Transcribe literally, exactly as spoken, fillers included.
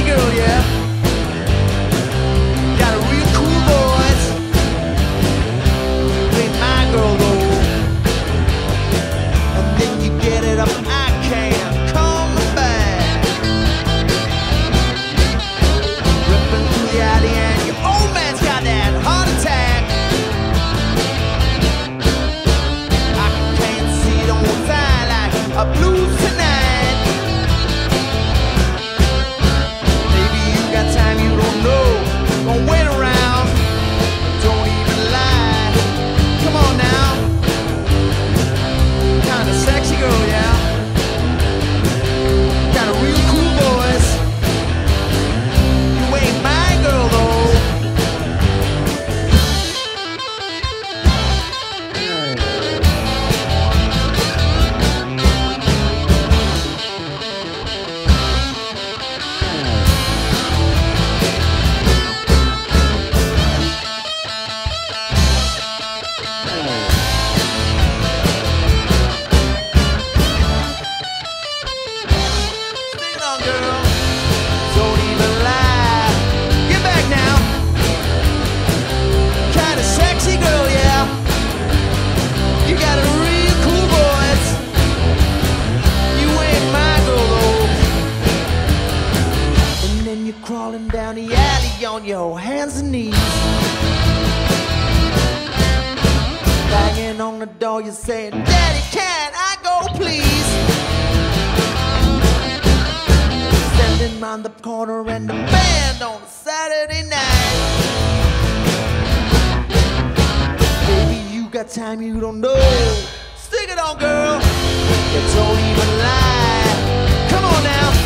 girl, yeah. Got a real cool voice. You ain't my girl though. And then you get it up, I can't come back. Ripping through the alley and your old man's got that heart attack. I can't see it on one side like a blues tonight. Maybe you got time you don't know. Don't wait around. Don't even lie. Come on now. Kinda sexy girl, yeah. Got a real cool voice. You ain't my girl though. Sing it on, girl. Don't even lie. Get back now. Kinda sexy girl, yeah. You got a real cool voice. You ain't my girl though. And then you're crawling down the alley on your hands and knees. Banging on the door, you're saying, Daddy, can I go please? Standing round the corner and the band on a Saturday night. Baby, you got time you don't know. Stick it on, girl. You don't even lie. Come on now.